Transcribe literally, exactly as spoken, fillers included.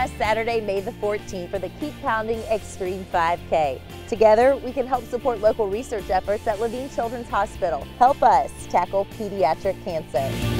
us Saturday, May the fourteenth for the Keep Pounding Extreme five K. Together, we can help support local research efforts at Levine Children's Hospital. Help us tackle pediatric cancer.